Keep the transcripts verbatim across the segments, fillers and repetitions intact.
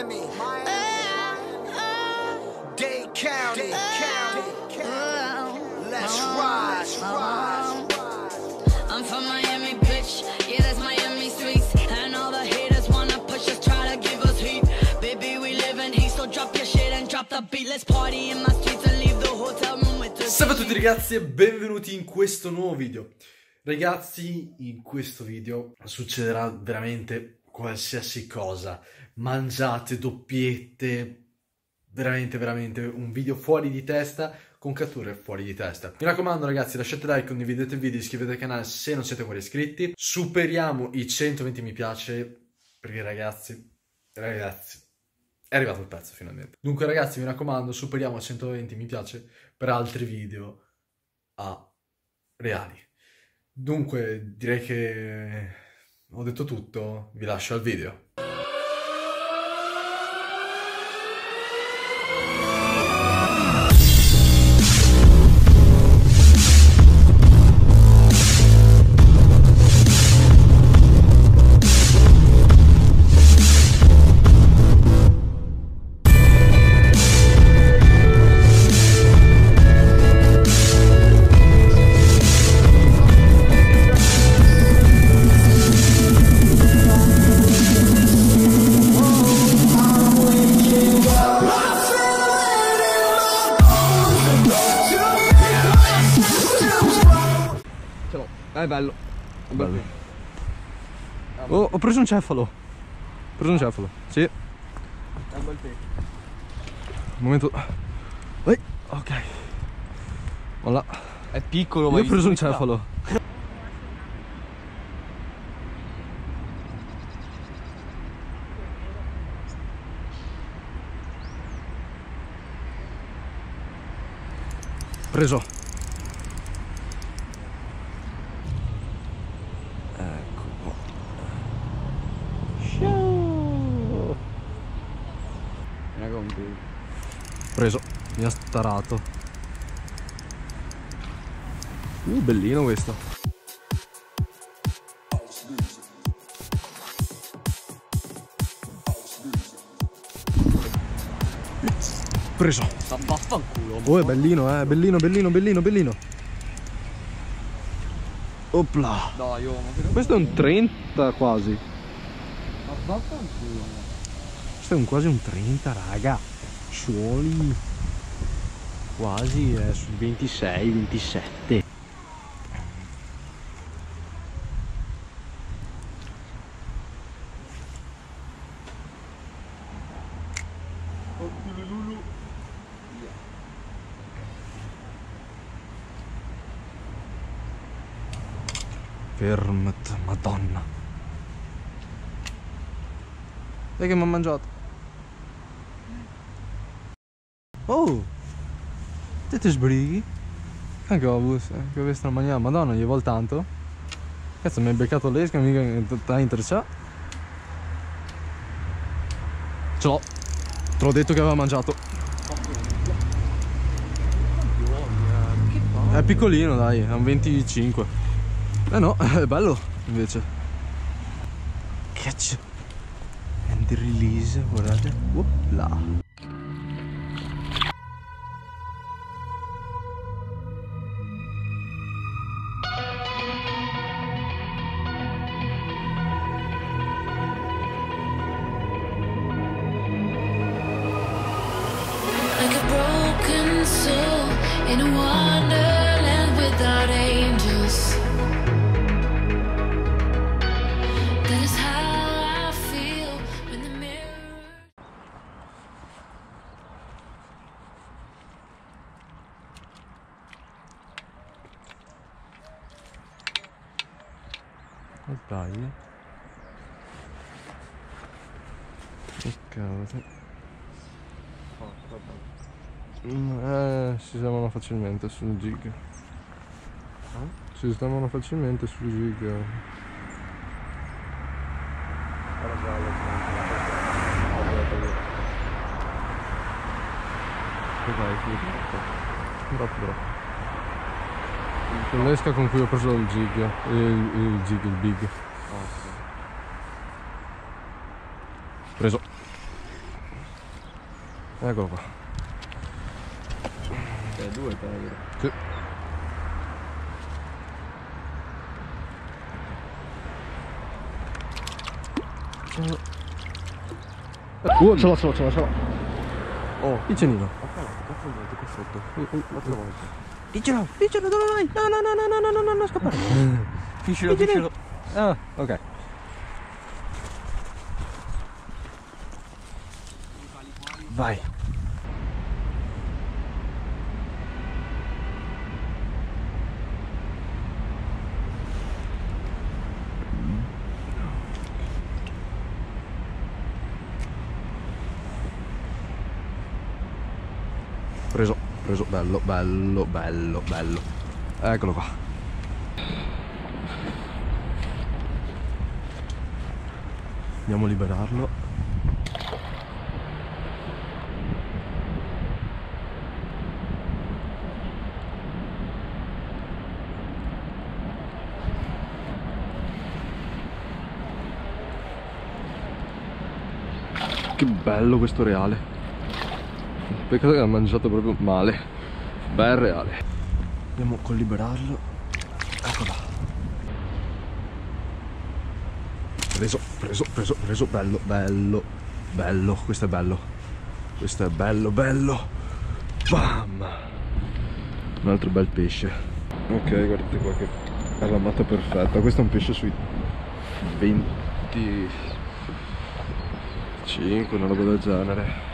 Miami, Dade County, let's ride, ride. I'm from Miami, bitch. Yeah, that's Miami streets. And all the haters wanna push us, try to give us heat. Baby, we live in heat, so drop your shit and drop the beat. Let's party in my streets and leave the hotel room with the. Salve a tutti ragazzi e benvenuti in questo nuovo video. Ragazzi, in questo video succederà veramente qualsiasi cosa. Mangiate, doppiette, veramente veramente un video fuori di testa con catture fuori di testa. Mi raccomando ragazzi, lasciate like, condividete il video, iscrivetevi al canale se non siete ancora iscritti. Superiamo i centoventi mi piace perché ragazzi, ragazzi, è arrivato il pezzo finalmente. Dunque ragazzi, mi raccomando, superiamo i centoventi mi piace per altri video a reali. Dunque, direi che ho detto tutto, vi lascio al video. È bello, è bello. Oh, ho preso un cefalo. Ho preso un cefalo, sì. È un bel tempo. Momento. Ehi, ok. Voilà. È piccolo, ma io ho preso un cefalo. Preso. Preso, mi ha starato. Uh, bellino questo. Preso. Vaffanculo. Oh, è bellino, eh, bellino, bellino, bellino, bellino. Opla. Dai, oh, ma questo è un trenta quasi. Ma vaffanculo. Questo è un quasi un trenta, raga. Suoli quasi eh, sul ventisei ventisette. Fermata, madonna. Sai che mi ha mangiato? Oh, te ti sbrighi? Anche ho avuto, che questa maniera, madonna, gli vuol tanto. Cazzo, mi hai beccato l'esca, mica t'ha intrecciato. Ce l'ho. Te l'ho detto che aveva mangiato. È piccolino, dai, è un venticinque. Eh no, è bello, invece. Catch and release, guardate. Opla. In a wonderland without angels. That is how I feel when the mirror. E dai. Che cavolo. Eh, si sistemano facilmente sul gig. Eh? Si sistemano facilmente sul gig. Dai, troppo troppo. Con l'esca con cui ho preso il gig, il, il gig, il big. Preso. Eccolo qua. Ok, due peghe. Sì. Uh, ce l'ho, ce l'ho, ce l'ho, ce l'ho. Oh, Il cenino. quattro volte qua sotto. Quattro volte. Dicelo, dicelo, dove vai? No, no, no, no, no, no, no, no, scappare. Finiscilo, finiscilo. Ah, ok. Vai. Preso, preso, bello, bello, bello, bello. Eccolo qua. Andiamo a liberarlo. Che bello questo reale. Peccato che ha mangiato proprio male. Bel reale. Andiamo a liberarlo. Eccolo. Preso, preso, preso, preso. Bello, bello, bello. Questo è bello. Questo è bello, bello. Bam! Un altro bel pesce. Ok, guardate qua che è lamata perfetta. Questo è un pesce sui venticinque, una roba del genere.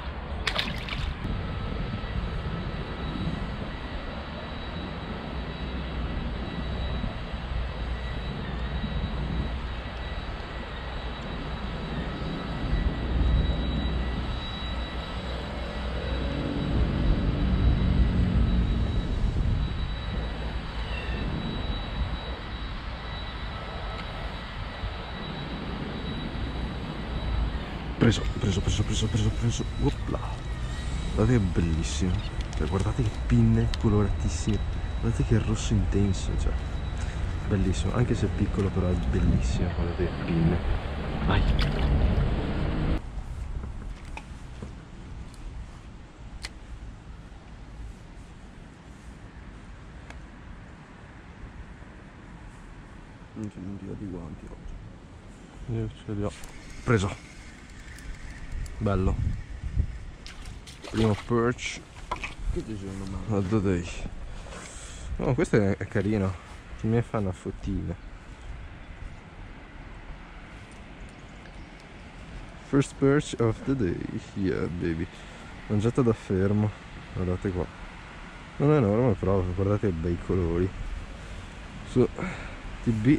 Preso, preso, preso, preso, preso, preso. Opla. Guardate che bellissimo. Cioè, guardate che pinne coloratissime. Guardate che rosso intenso, cioè. Bellissimo. Anche se è piccolo però è bellissimo. Guardate che pinne. Vai. Non c'è un giro di guanti oggi. Io ce li ho. Preso. Bello. Primo perch. Che ti sono male? Guarda dai. No, questo è, è carino. Mi fa una fottina. First perch of the day. Yeah baby. Mangiata da fermo. Guardate qua. Non è enorme però guardate i bei colori. Su T B.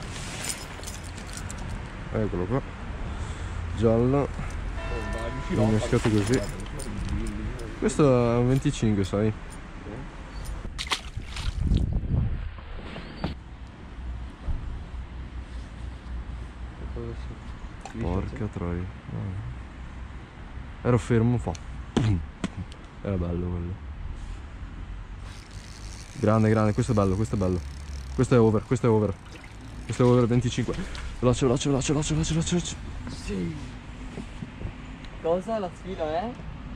Eccolo qua. Giallo. Innescato così. Questo è un venticinque, sai? Porca troia. Ero fermo, fa. Era bello quello. Grande, grande, questo è bello, questo è bello. Questo è over, questo è over. Questo è over venticinque. Veloce, veloce, veloce, veloce, veloce, veloce. Sì. Cosa? La sfida è?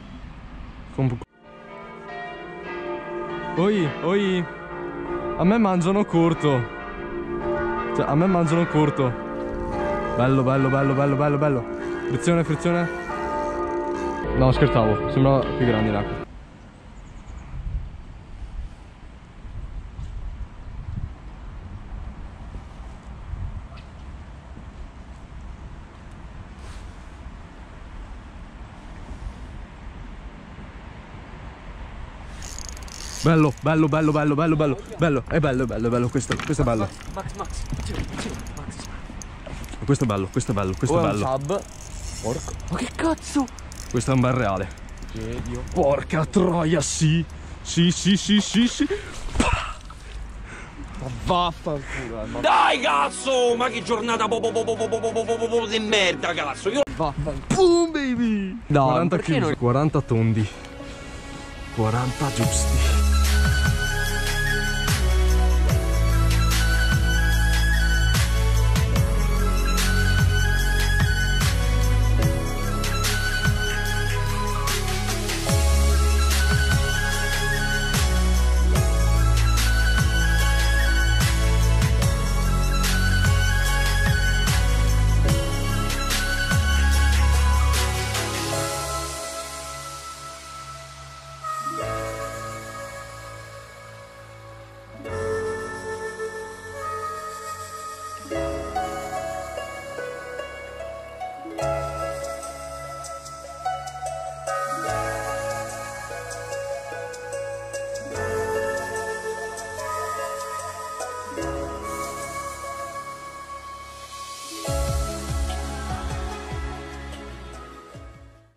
Oi, oi. A me mangiano corto. Cioè, a me mangiano corto. Bello, bello, bello, bello, bello, bello. Frizione, frizione. No, scherzavo. Sembrava più grande in acqua. Bello, bello, bello, bello, bello, bello, bello, è bello, è bello, è bello, questo, questo è bello. Max, Max, Max. Questo è bello, questo è bello, questo è bello. Sub. Porco. Ma che cazzo? Questo è un bel reale. Dio. Porca troia, sì. Sì, sì, sì, sì, sì. Ma vaffanculo, ma Dai cazzo! Ma che giornata bo bo bo bo bo bo bo bo bo bo di merda cazzo! Io vaffanculo. Boom baby. No, quaranta perché chiusi, non- quaranta tondi. quaranta giusti.